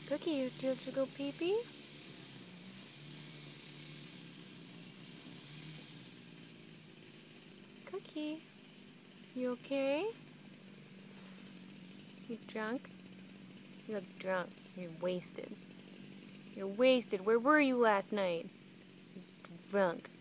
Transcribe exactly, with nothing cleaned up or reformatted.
Cookie, you do you have to go pee-pee? Cookie, you okay? You drunk? You look drunk. You're wasted. You're wasted. Where were you last night? Drunk.